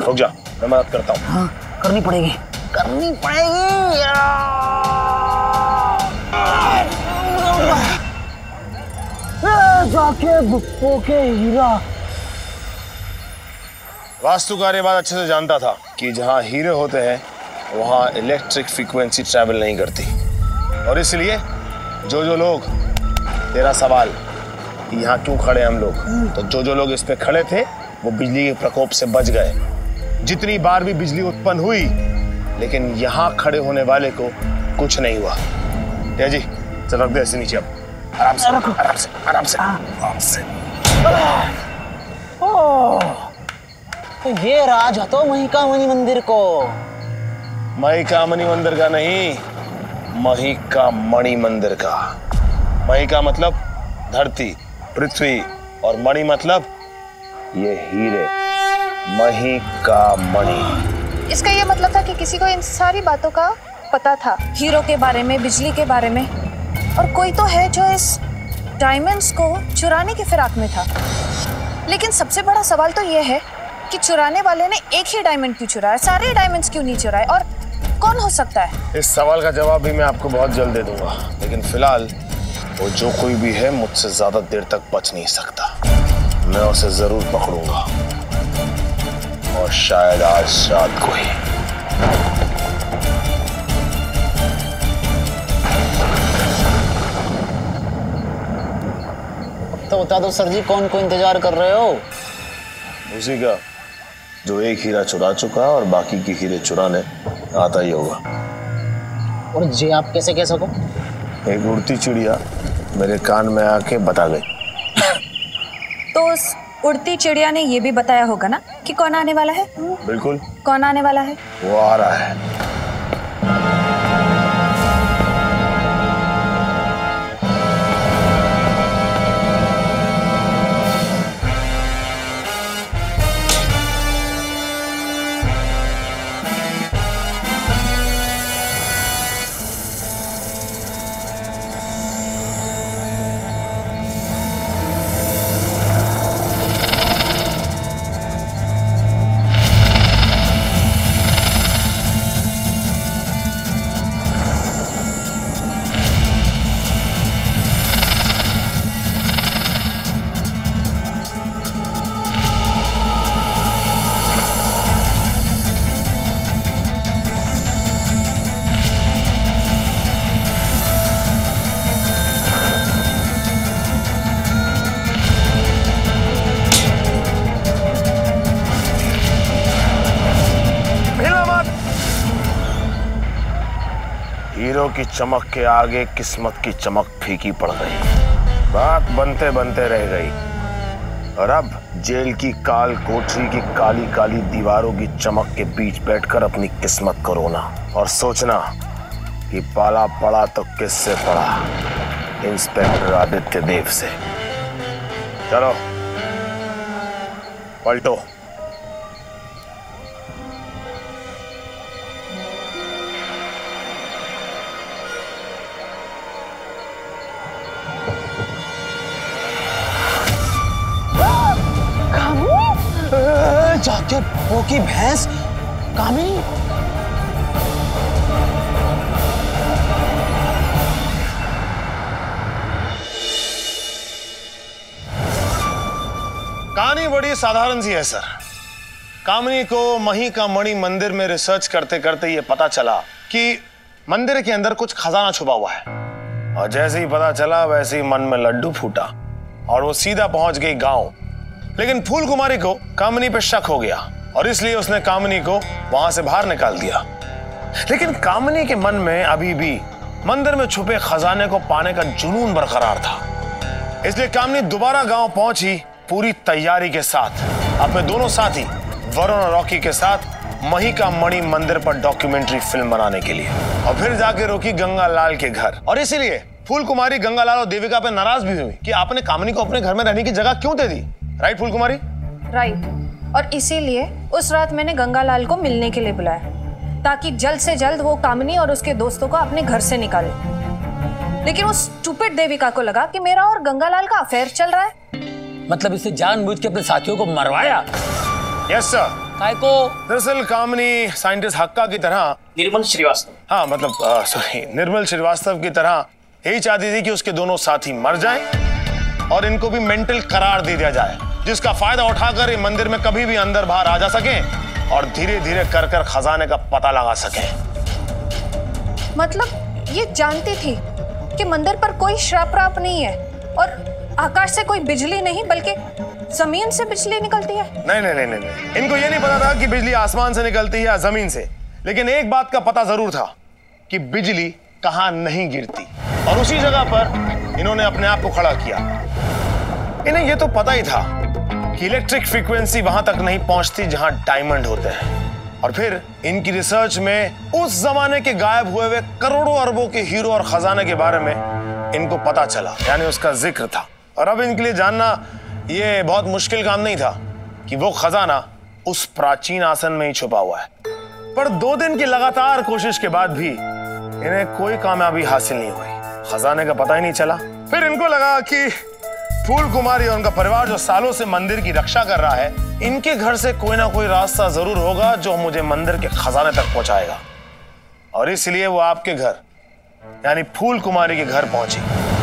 रुक जा, मैं मदद करता हूँ। हाँ, करनी पड़ेगी। जाके गुप्पो के हीरा। वास्तु कार्यवाद अच्छे से जानता था कि जहाँ हीरे होते हैं वहाँ इलेक्ट्रिक फ्रीक्वेंसी ट्रैवल नहीं करती, और इसलिए जो लोग, तेरा सवाल कि यहाँ क्यों खड़े हम लोग, तो जो लोग इस पे खड़े थे वो बिजली के प्रकोप से बच गए। जितनी बार भी बिजली उत्पन्न हुई, लेकिन यहाँ खड़े होने वाले को कुछ नहीं हुआ। जी चल रख दे ऐसे नीचे, अब आराम से आराम से आराम से आराम से। तो ये राज तो महिकामणि मंदिर को। महिकामणि मंदिर का नहीं, महिकामणि मंदिर का। मही का मतलब धरती पृथ्वी, और मणि मतलब ये हीरे। मही का मणि। इसका ये मतलब था कि किसी को इन सारी बातों का पता था, हीरो के बारे में, बिजली के बारे में, और कोई तो है जो इस डायमंड्स को चुराने की फिराक में था। लेकिन सबसे बड़ा सवाल तो ये है कि चुराने वाले ने एक ही डायमंड क्यों चुराया, सारे डायमंड्स क्यों नहीं चुराए, और कौन हो सकता है? इस सवाल का जवाब भी मैं आपको बहुत जल्द दे दूंगा, लेकिन फिलहाल वो जो कोई भी है मुझसे ज्यादा देर तक बच नहीं सकता। मैं उसे जरूर पकड़ूंगा, और शायद आज रात को ही। तो बता दो सर जी, कौन को इंतजार कर रहे हो? उसी का जो एक हीरा चुरा चुका है और बाकी के हीरे चुराने आता ही होगा। और जी आप कैसे कह सको? एक उड़ती चिड़िया मेरे कान में आके बता गई। तो उस उड़ती चिड़िया ने ये भी बताया होगा ना कि कौन आने वाला है? बिल्कुल। कौन आने वाला है? वो आ रहा है। हीरो की चमक के आगे किस्मत की चमक फीकी पड़ गई। बात बनते बनते रह गई, और अब जेल की काल कोठरी की काली काली दीवारों की चमक के बीच बैठकर अपनी किस्मत को रोना और सोचना कि पाला पड़ा तो किससे पड़ा, इंस्पेक्टर आदित्य देव से। चलो पलटो। जाके वो की भैंस कामिनी। कहानी बड़ी साधारण सी है सर। कामिनी को मही का मणि मंदिर में रिसर्च करते करते ये पता चला कि मंदिर के अंदर कुछ खजाना छुपा हुआ है, और जैसे ही पता चला वैसे ही मन में लड्डू फूटा और वो सीधा पहुंच गई गांव। लेकिन फूल कुमारी को कामिनी पे शक हो गया, और इसलिए उसने कामिनी को वहां से बाहर निकाल दिया। लेकिन कामिनी के मन में अभी भी मंदिर में छुपे खजाने को पाने का जुनून बरकरार था। इसलिए कामिनी दोबारा गांव पहुंची पूरी तैयारी के साथ, अपने दोनों साथी वरुण और रॉकी के साथ मही का मणि मंदिर पर डॉक्यूमेंट्री फिल्म बनाने के लिए, और फिर जाके रोकी गंगालाल के घर। और इसीलिए फूल कुमारी गंगालाल और देविका पे नाराज भी हुई कि आपने कामिनी को अपने घर में रहने की जगह क्यों दे दी। राइट फूल कुमारी? राइट। और इसीलिए उस रात मैंने गंगालाल को मिलने के लिए बुलाया, ताकि जल्द से जल्द वो कामिनी और उसके दोस्तों को अपने घर से निकाले। लेकिन उस स्टूपिड देविका को लगा कि मेरा और गंगालाल का अफेयर चल रहा है। मतलब इसे जानबूझ के अपने साथियों को मरवाया? Yes sir. काय को? दरअसल कामनी साइंटिस्ट हक्का की तरह निर्मल श्रीवास्तव, हाँ मतलब सॉरी निर्मल श्रीवास्तव की तरह यही चाहती थी कि उसके दोनों साथी मर जाएं और इनको भी मेंटल करार दे दिया जाए, जिसका फायदा उठाकर ये मंदिर में कभी भी अंदर बाहर आ जा सकें और धीरे धीरे कर कर खजाने का पता लगा सकें। मतलब ये जानती थी कि मंदिर पर कोई श्राप राप नहीं है और आकाश से कोई बिजली नहीं बल्कि जमीन से बिजली निकलती है। नहीं, इनको ये नहीं पता था कि बिजली आसमान से निकलती है या जमीन से, लेकिन एक बात का पता जरूर था कि बिजली कहां नहीं गिरती, और उसी जगह पर इन्होंने अपने आप को खड़ा किया। इन्हें ये तो पता ही था कि इलेक्ट्रिक फ्रीक्वेंसी वहां तक नहीं पहुंचती जहां डायमंड होते हैं, और फिर इनकी रिसर्च में उस जमाने के गायब हुए हुए करोड़ों अरबों के हीरो और खजाने के बारे में इनको पता चला, यानी उसका जिक्र था। और अब इनके लिए जानना ये बहुत मुश्किल काम नहीं था कि वो खजाना उस प्राचीन आसन में ही छुपा हुआ है। पर 2 दिन की लगातार कोशिश के बाद भी इन्हें कोई कामयाबी हासिल नहीं हुई, खजाने का पता ही नहीं चला। फिर इनको लगा कि फूल कुमारी और उनका परिवार जो सालों से मंदिर की रक्षा कर रहा है, इनके घर से कोई ना कोई रास्ता जरूर होगा जो मुझे मंदिर के खजाने तक पहुंचाएगा, और इसलिए वो आपके घर यानी फूल कुमारी के घर पहुंची।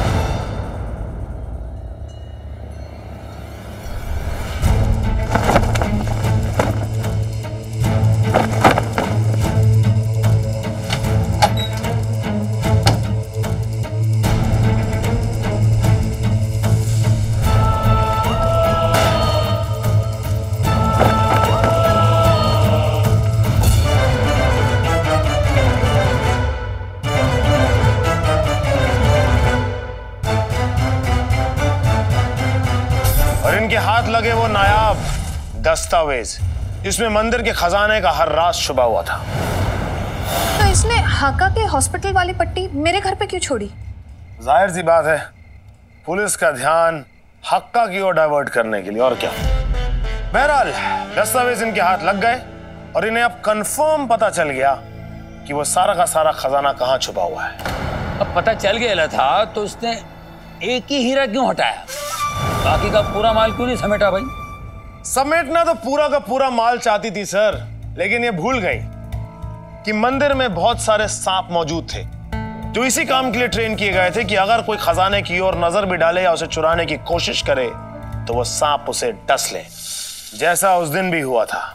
इनके हाथ लगे वो नायाब दस्तावेज जिसमें मंदिर के खजाने का हर राज छुपा हुआ था। तो इसने हाका के हॉस्पिटल वाली पट्टी मेरे घर पे क्यों छोड़ी? जाहिर सी बात है, पुलिस का ध्यान हक्का की ओर डाइवर्ट करने के लिए, और क्या। बहरहाल दस्तावेज इनके हाथ लग गए और इन्हें अब कंफर्म पता चल गया कि वो सारा का सारा खजाना कहाँ छुपा हुआ है। अब पता चल गया था तो उसने एक ही हीरा क्यों हटाया, बाकी का पूरा माल क्यों नहीं समेटा भाई? समेटना तो पूरा का पूरा माल चाहती थी सर, लेकिन ये भूल गई कि मंदिर में बहुत सारे सांप मौजूद थे जो इसी काम के लिए ट्रेन किए गए थे कि अगर कोई खजाने की ओर नजर भी डाले या उसे चुराने की कोशिश करे तो वो सांप उसे डस ले, जैसा उस दिन भी हुआ था।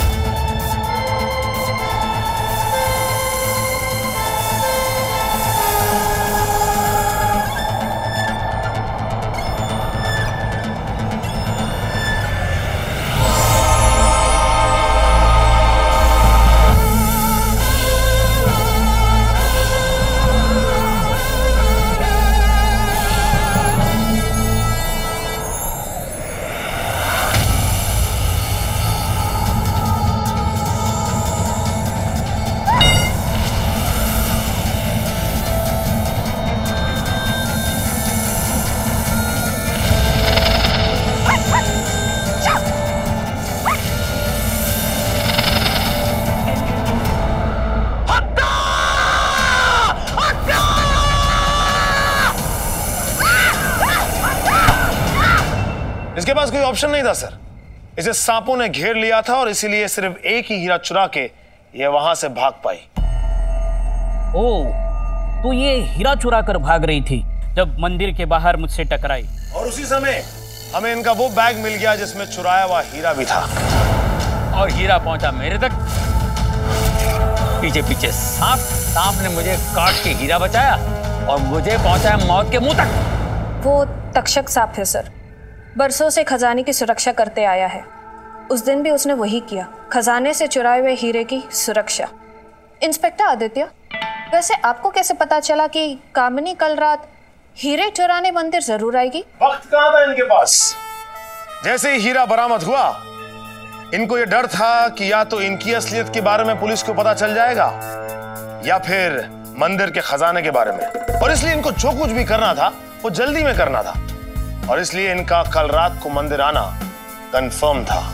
इसके पास कोई ऑप्शन नहीं था सर, इसे सांपों ने घेर लिया था और इसीलिए सिर्फ एक ही हीरा चुरा के ये वहां से भाग पाई। ओह, तो ये हीरा चुरा कर भाग रही थी जब मंदिर के बाहर मुझसे टकराई, और उसी समय हमें इनका वो बैग मिल गया जिसमें चुराया हुआ हीरा भी था, और हीरा पहुंचा मेरे तक। पीछे पीछे सांप ने मुझे काट के हीरा बचाया और मुझे पहुंचाया मौत के मुंह तक। वो तक्षक सांप है सर, बरसों से खजाने की सुरक्षा करते आया है। उस दिन भी उसने वही किया, खजाने से चुराए हुए हीरे की सुरक्षा। इंस्पेक्टर आदित्य, वैसे आपको कैसे पता चला कि कामिनी कल रात हीरे चुराने मंदिर जरूर आएगी? वक्त कहाँ था इनके पास। जैसे ही हीरा बरामद हुआ, इनको ये डर था कि या तो इनकी असलियत के बारे में पुलिस को पता चल जाएगा या फिर मंदिर के खजाने के बारे में, और इसलिए इनको जो कुछ भी करना था वो जल्दी में करना था, और इसलिए इनका कल रात को मंदिर आना कंफर्म था।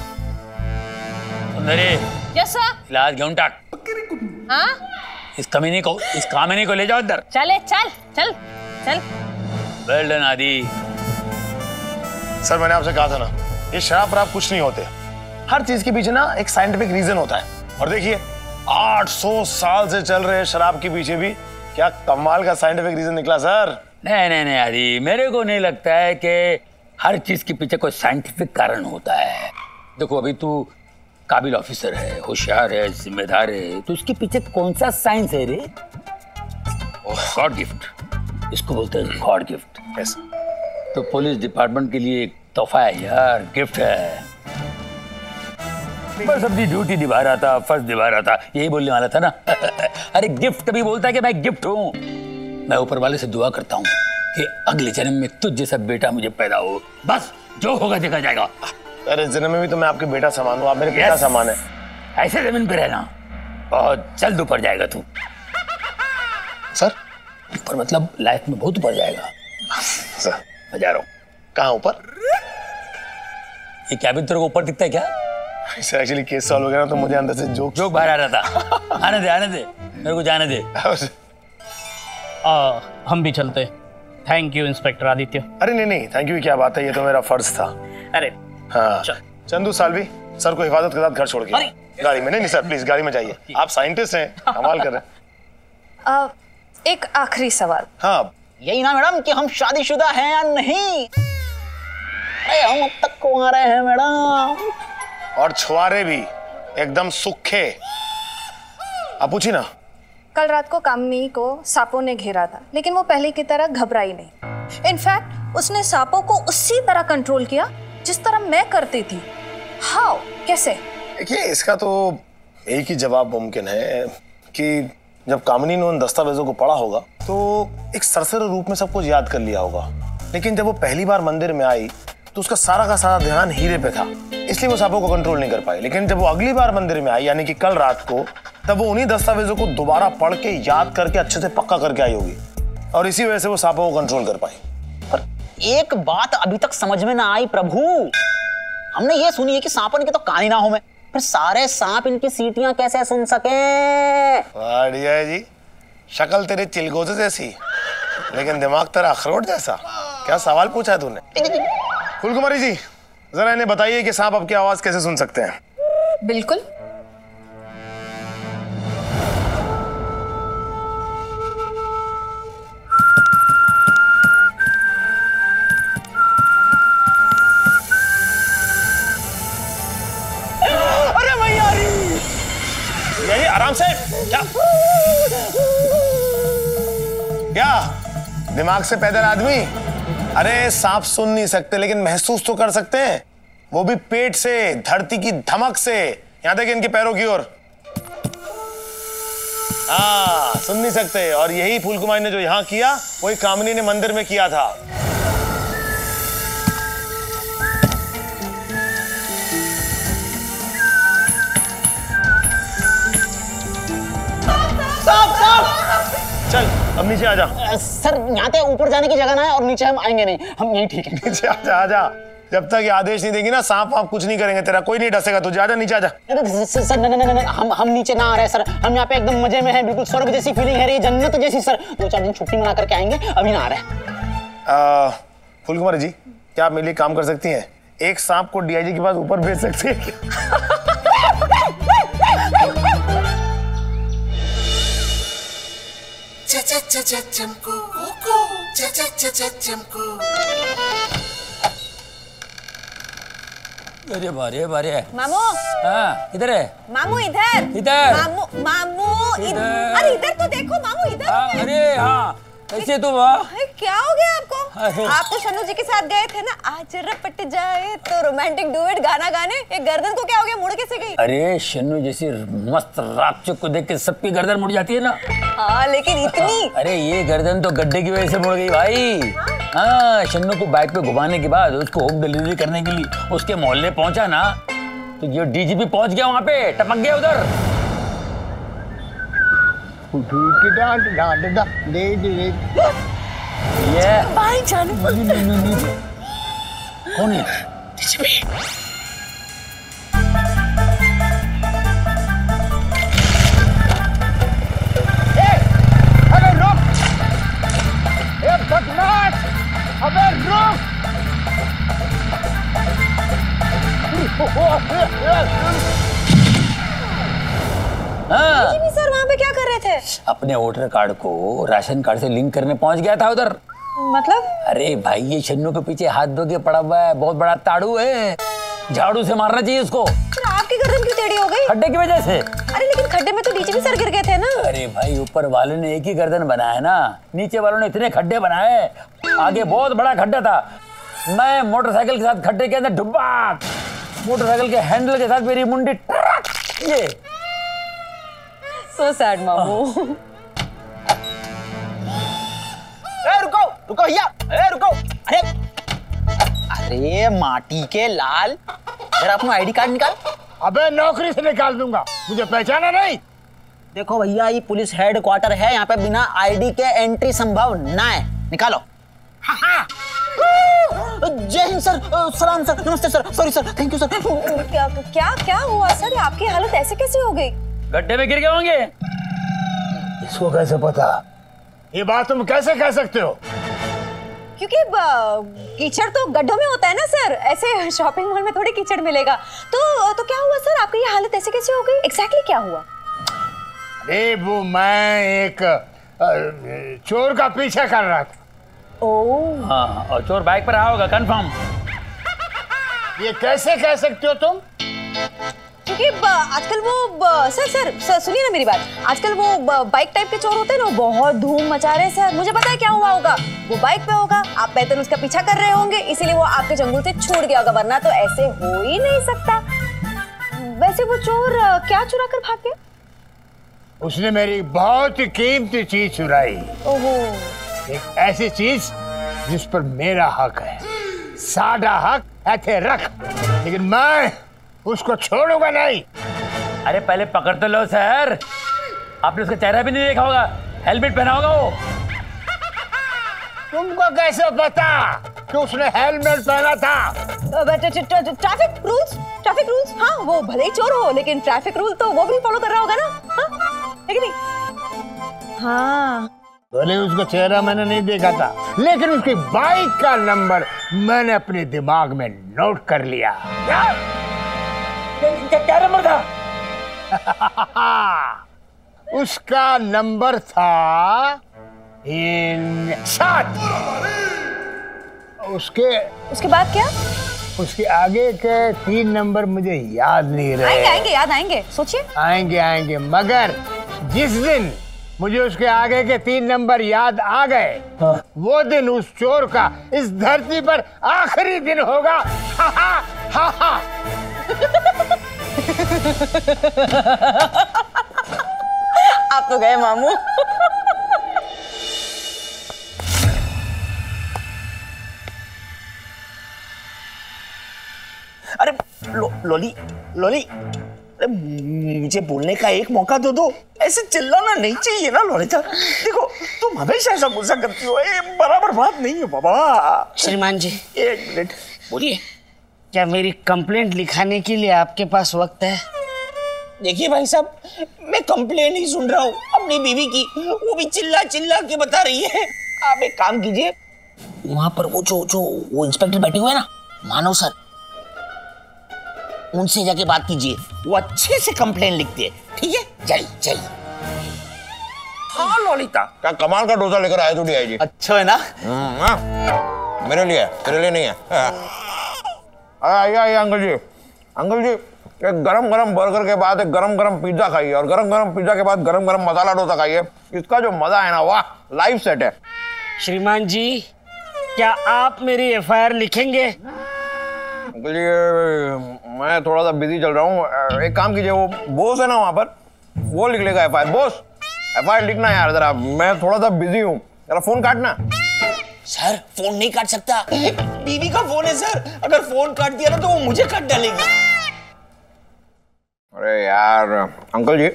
Yes sir. इलाज घेऊन टाक। हाँ? इस कामिनी को ले जाओ इधर। चल चल चल। वेल डन आदि। सर मैंने आपसे कहा था ना, ये शराब वराब कुछ नहीं होते, हर चीज के पीछे ना एक साइंटिफिक रीजन होता है। और देखिए 800 साल से चल रहे शराब के पीछे भी क्या कमाल का साइंटिफिक रीजन निकला सर। नहीं आदि, मेरे को नहीं लगता है कि हर चीज के पीछे कोई साइंटिफिक कारण होता है। देखो अभी तू काबिल ऑफिसर है, होशियार है, जिम्मेदार है, तो इसके पीछे कौन सा साइंस है रे? गॉड गिफ्ट, इसको बोलते हैं गॉड गिफ्ट। yes. तो पुलिस डिपार्टमेंट के लिए एक तोहफा है यार, गिफ्ट है। बस अपनी ड्यूटी निभा रहा था, फर्ज निभा रहा था, यही बोलने वाला था ना। अरे गिफ्ट कभी बोलता है कि मैं गिफ्ट हूँ? मैं ऊपर वाले से दुआ करता हूँ कि अगले जन्म में तुझ जैसा बेटा मुझे पैदा हो। बस जो होगा देखा जाएगा। अरे जन्म में भी तो मैं आपके बेटा समान हूँ, आप मेरे पिता समान है। ऐसे जमीन पे रहना, बहुत जल्द ऊपर जाएगा तू। सर ऊपर मतलब लाइफ में बहुत ऊपर जाएगा। सर मैं जा रहा हूँ। कहाँ ऊपर? ये कैबिन तेरे को ऊपर दिखता है क्या? सर एक्चुअली केस सॉल्व हो गया ना, तो मुझे अंदर से जोक बाहर आ रहा था। आने दे मेरे को जाने दे। हम भी चलते। Thank you inspector Aditya. अरे नहीं थैंक यू, क्या बात है, ये तो मेरा फर्ज था। अरे हाँ चंदू सालवी सर को हिफाजत के साथ घर छोड़ के गाड़ी में। नहीं सर प्लीज गाड़ी में जाइए, आप साइंटिस्ट हैं, कमाल कर रहे हैं। एक आखिरी सवाल। हाँ यही ना मैडम कि हम शादीशुदा हैं या नहीं? अरे हम अब तक कुंवारे हैं मैडम। और छुआरे भी एकदम सूखे। आप पूछी ना। कल रात को कामिनी को सांपों ने घेरा था, लेकिन वो पहले की तरह घबराई नहीं। इनफैक्ट उसने सांपों को उसी तरह कंट्रोल किया जिस तरह मैं करती थी। हाउ, कैसे? देखिए इसका तो एक ही जवाब मुमकिन है कि जब कामिनी ने उन दस्तावेजों को पढ़ा होगा तो एक सरसरी रूप में सब कुछ याद कर लिया होगा, लेकिन जब वो पहली बार मंदिर में आई तो उसका सारा का सारा ध्यान हीरे पे था, इसलिए वो सांपों को कंट्रोल नहीं कर पाई। लेकिन जब वो अगली बार मंदिर में आई यानी कि कल रात को, तब वो उन्हीं दस्तावेजों को दोबारा पढ़ के याद करके अच्छे से पक्का करके आई होगी, और इसी वजह से वो सांपों को कंट्रोल कर पाई। पर एक बात अभी तक समझ में ना आई प्रभु। हमने ये सुनी है कि सांपों के तो कान ही ना हो, में फिर सारे सांप इनकी सीटियां कैसे सुन सके? बढ़िया है जी, शक्ल तेरे चिलगोजे जैसी लेकिन दिमाग तेरा अखरोट जैसा। क्या सवाल पूछा है तूने? फूलकुमारी जी जरा इन्हें बताइए कि सांप आपकी आवाज कैसे सुन सकते हैं। बिल्कुल। अरे भैया यही आराम से। क्या दिमाग से पैदल आदमी? अरे सांप सुन नहीं सकते लेकिन महसूस तो कर सकते हैं, वो भी पेट से, धरती की धमक से। यहां देखिए इनके पैरों की ओर। हाँ सुन नहीं सकते, और यही फूलकुमारी ने जो यहां किया वही कामिनी ने मंदिर में किया था। चल अब नीचे आ जा। सर यहाँ पे ऊपर जाने की जगह ना है और नीचे हम आएंगे नहीं, हम यही ठीक है। नीचे आ जा। जब तक ये आदेश नहीं देगी ना सांप वाप कुछ नहीं करेंगे, तेरा कोई नहीं डसेगा तुझे। आजा नीचे आजा। सर नहीं, हम नीचे ना आ रहे सर, हम यहाँ पे एकदम मजे में हैं, बिल्कुल स्वर्ग जैसी फीलिंग है, रही जन्नत जैसी। सर 2-4 दिन छुट्टी मना करके आएंगे, अभी ना आ रहे। फूलकुमारी जी क्या आप मेरे लिए काम कर सकती हैं? एक सांप को डीआईजी के पास ऊपर भेज सकती है क्या? अरे बारे मामू। हाँ इधर है। मामू इधर। इधर। मामू इधर। अरे इधर तो देखो मामू इधर। अरे हाँ कैसे तुम? क्या हो गया आपको? अरे। आप तो शनु जी के साथ गए थे ना, आज रपट जाए तो रोमांटिक डुएट गाना गाने। एक गर्दन को क्या हो गया, मुड़ कैसे गई? अरे शनु जैसी मस्त रापचुक को देख के सबकी गर्दन मुड़ जाती है ना। हाँ लेकिन इतनी। अरे ये गर्दन तो गड्ढे की वजह से मुड़ गई भाई। हाँ शन्नू को बाइक पे घुमाने के बाद उसको होम डिलीवरी करने के लिए उसके मोहल्ले पहुंचा ना, तो ये डीजीपी पहुंच गया वहां पे, टपक गया उधर। ये भाई जाने कौन है? डीजीपी। अबे रुक! ए बदमाश! अबे रुक! हाँ। डीजीपी सर वहाँ पे क्या कर रहे थे? अपने वोटर कार्ड को राशन कार्ड से लिंक करने पहुंच गया था उधर। मतलब? अरे भाई ये छन्नू के पीछे हाथ धो के पड़ा हुआ है, बहुत बड़ा ताड़ू है, झाड़ू से मारना चाहिए उसको। सर आपकी गर्दन क्यों टेढ़ी हो गई? खड्डे की वजह से। अरे लेकिन खड्डे में तो डीजीपी सर गिर गए थे ना। अरे भाई ऊपर वाले ने एक ही गर्दन बनाया ना, नीचे वालों ने इतने खड्डे बनाए, आगे बहुत बड़ा खड्डा था। मैं मोटरसाइकिल के साथ खड्डे के अंदर डुब्बा, मोटरसाइकिल के हैंडल के साथ मेरी मुंडी ये। सो सैड मामू। रुको रुको भैया, रुको। अरे माटी के लाल, जरा अपना आईडी कार्ड निकाल। अबे नौकरी से निकाल दूंगा, मुझे पहचाना नहीं? देखो भैया ये पुलिस हेडक्वार्टर है, यहाँ पे बिना आईडी के एंट्री संभव ना है, निकालो। जय हिंद सर, सलाम सर, नमस्ते sir, sorry sir, thank you sir. क्या क्या क्या हुआ सर? आपकी हालत ऐसे कैसे हो गई? गड्ढे में गिर गए होंगे। इसको कैसे पता? ये बात तुम कैसे कह सकते हो? क्योंकि कीचड़ तो गड्ढों में होता है ना सर, ऐसे शॉपिंग मॉल में थोड़ी कीचड़ मिलेगा। तो क्या हुआ सर? आपकी ये हालत ऐसे कैसे हो गई? एग्जैक्टली क्या हुआ? अरे वो मैं एक चोर का पीछा कर रहा था। ओह हाँ, और चोर बाइक पर आया होगा कंफर्म। ये कैसे कह सकते हो तुम? क्योंकि आजकल वो सर सुनिए ना मेरी बात, आजकल वो बाइक टाइप के चोर होते हैं ना, बहुत धूम मचा रहे हैं सर। मुझे पता है क्या हुआ होगा, वो बाइक पे होगा, आप पैदल उसका पीछा कर रहे होंगे, इसीलिए वो आपके जंगल से छूट गया होगा, वरना तो ऐसे हो ही नहीं सकता। वैसे वो चोर क्या चुरा कर भाग गया? उसने मेरी बहुत ही कीमती चीज चुराई। ओहो। एक ऐसी चीज जिस पर मेरा हक है, सादा हक ऐसे रख, लेकिन मैं उसको छोड़ूंगा नहीं। अरे पहले पकड़ तो लो सर, आपने उसका चेहरा भी नहीं देखा होगा, हेलमेट पहना होगा वो। तुमको कैसे पता कि उसने हेलमेट पहना था? ट्रैफिक रूल्स, हाँ वो भले ही चोर हो लेकिन ट्रैफिक रूल तो वो भी फॉलो कर रहा होगा ना, हाँ है कि नहीं? हाँ भले उसका चेहरा मैंने नहीं देखा था, लेकिन उसकी बाइक का नंबर मैंने अपने दिमाग में नोट कर लिया। क्या नंबर था? उसका नंबर था 7। उसके बाद क्या? उसके आगे के 3 नंबर मुझे याद नहीं रहे। आएंगे याद आएंगे, सोचिए। आएंगे मगर जिस दिन मुझे उसके आगे के 3 नंबर याद आ गए, वो दिन उस चोर का इस धरती पर आखिरी दिन होगा। हा हा हा हा। आप तो गए मामू। अरे लोली, अरे मुझे बोलने का एक मौका दो। ऐसे चिल्लाना नहीं चाहिए ना ललिता। देखो तुम हमेशा ऐसा गुस्सा करती हो, ये बराबर बात नहीं है बाबा। श्रीमान जी, एक मिनट बोलिए। क्या मेरी कंप्लेंट लिखाने के लिए आपके पास वक्त है? देखिए भाई साहब, मैं कंप्लेन ही सुन रहा हूँ अपनी बीवी की, वो भी चिल्ला चिल्ला के बता रही है। आप एक काम कीजिए, वहां पर वो जो वो इंस्पेक्टर बैठे हुए हैं ना, मानव सर, उनसे जाके बात कीजिए, वो अच्छे से कंप्लेन लिखते हैं। ठीक है, जाइए। हाँ ललिता, क्या कमाल का डोसा लेकर आए तू डीआईजी? अच्छा है ना? मेरे लिए, तेरे लिए नहीं है। आइए अंकल जी, एक गरम बर्गर के बाद एक गरम पिज्जा खाइए, और गरम पिज्जा के बाद गरम मसाला डोसा खाइए। इसका जो मजा है ना, वाह, लाइव सेट है। श्रीमान जी, क्या आप मेरी एफआईआर लिखेंगे? अंकल जी मैं थोड़ा सा बिजी चल रहा हूँ, एक काम कीजिए, वो बॉस है ना वहाँ पर, वो लिख लेगा एफआईआर। बॉस एफआईआर लिखना यार जरा, मैं थोड़ा सा बिजी हूँ, जरा फोन काटना। सर फोन नहीं काट सकता, बीवी का फोन है सर, अगर फोन काट दिया ना तो वो मुझे काट डालेगी। अरे यार अंकल जी,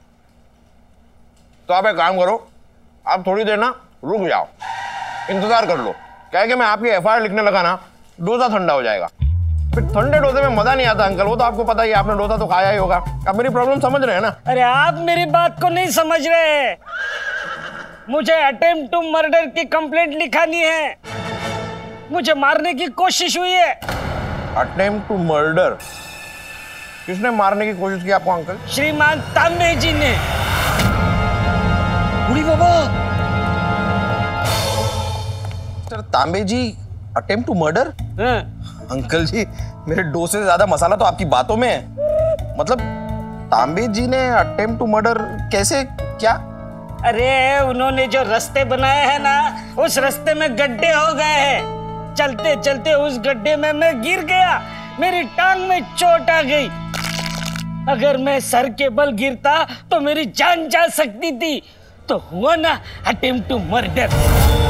तो आप एक काम करो, आप थोड़ी देर ना रुक जाओ, इंतजार कर लो। क्या है कि मैं आपकी एफआईआर लिखने लगा ना, डोसा ठंडा हो जाएगा, फिर ठंडे डोसे में मजा नहीं आता अंकल, वो तो आपको पता ही, आपने डोसा तो खाया ही होगा। आप मेरी प्रॉब्लम समझ रहे हैं ना? अरे आप मेरी बात को नहीं समझ रहे। मुझे अटेम्प्ट टू मर्डर की कंप्लेंट लिखानी है, मुझे मारने की कोशिश हुई है। Attempt to murder? किसने मारने की कोशिश की आपको अंकल? श्रीमान तांबे जी ने। बुढ़ी बाबा। Mister Tambe ji attempt to murder? Uncle जी मेरे डोसे से ज्यादा मसाला तो आपकी बातों में है। मतलब तांबे जी ने अटेम्प्ट टू मर्डर कैसे, क्या? अरे उन्होंने जो रास्ते बनाए हैं ना, उस रास्ते में गड्ढे हो गए हैं। चलते चलते उस गड्ढे में मैं गिर गया, मेरी टांग में चोट आ गई। अगर मैं सर के बल गिरता तो मेरी जान जा सकती थी। तो हुआ ना अटेम्प्ट टू मर्डर।